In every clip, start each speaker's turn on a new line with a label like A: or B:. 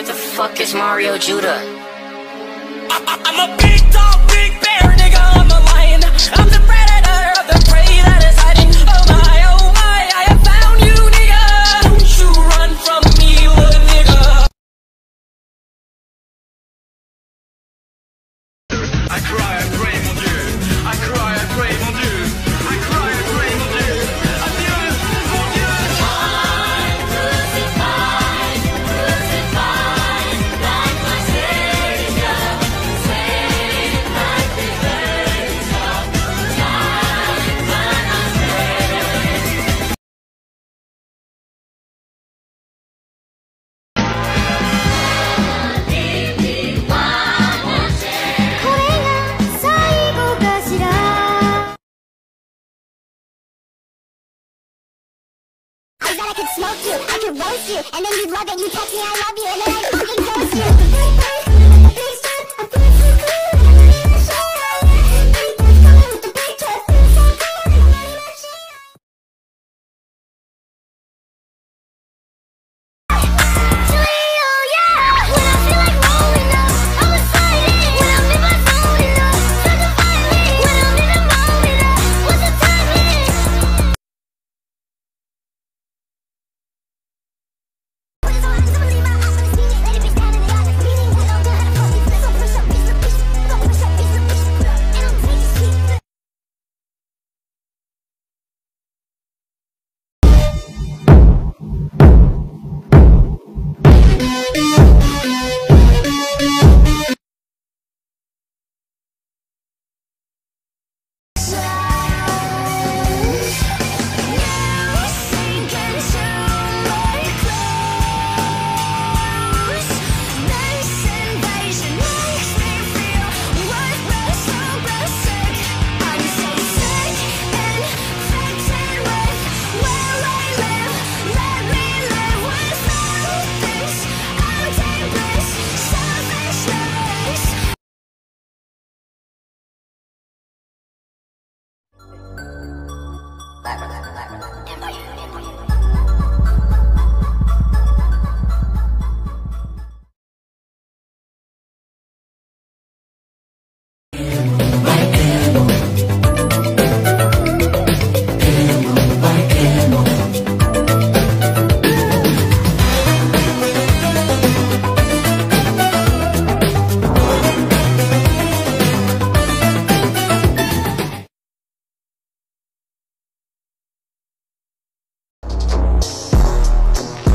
A: the fuck is Mario Judah?
B: I'm a big dog, big bear, nigga, I'm a lion. I'm the predator of the prey that is hiding. Oh my, I have found you, nigga. Don't you run from me, little nigga. I cry, I pray, mon Dieu. I cry, I pray, mon Dieu. I cry, I pray, mon Dieu. Adieu, mon Dieu.
C: I'm crucified, crucified, like my Savior, saved like the birds of time when I stay.
D: That I could smoke you, I could roast you, and then you'd love it, you text me I love you, and then I fucking ghost you.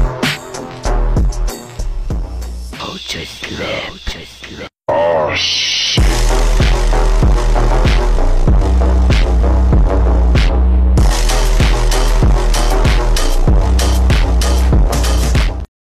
C: Oh, shit.